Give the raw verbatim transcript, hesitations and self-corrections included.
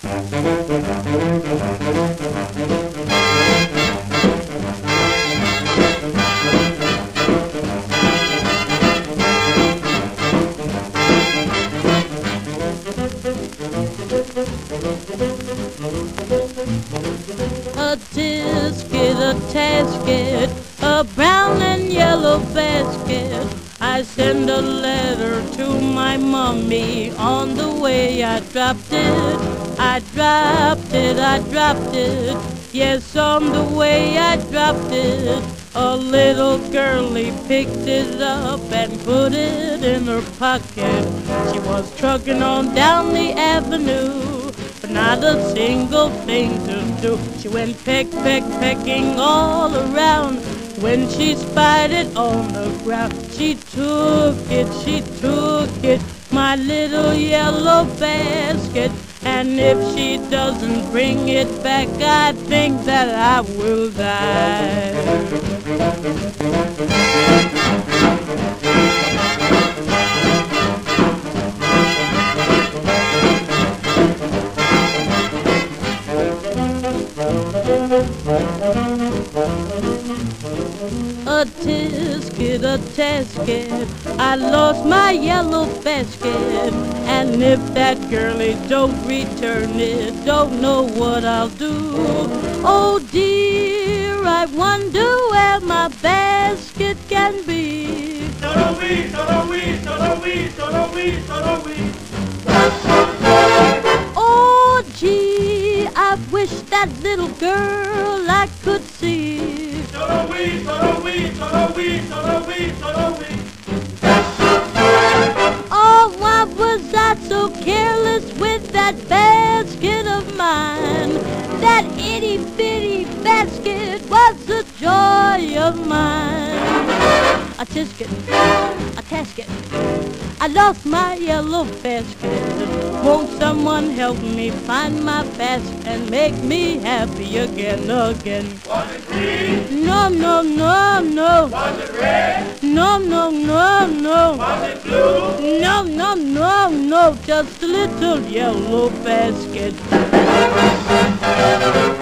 A tisket, a tasket, a brown and yellow basket. I send a letter to my mommy. On the way I dropped it, I dropped it, I dropped it. Yes, on the way I dropped it. A little girlie picked it up and put it in her pocket. She was trucking on down the avenue, but not a single thing to do. She went peck, peck, pecking all around. When she spied it on the ground, she took it, she took it, my little yellow basket. And if she doesn't bring it back, I think that I will die. A tisket, a tasket, I lost my yellow basket. And if that girlie don't return it, don't know what I'll do. Oh dear, I wonder where my basket can be. Oh gee, I wish that little girl I could see. Oh, why was I so careless with that basket of mine? That itty bitty basket was the joy of mine. A tisket, a tasket, I lost my yellow basket. Won't someone help me find my basket and make me happy again, again? Was it green? No, no, no, no. Was it red? No, no, no, no. Was it blue? No, no, no, no. Just a little yellow basket.